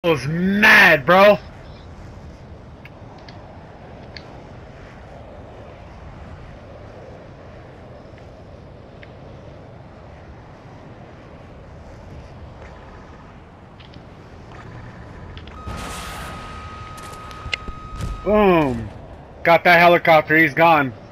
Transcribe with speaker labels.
Speaker 1: was mad, bro. Boom. Got that helicopter. He's gone.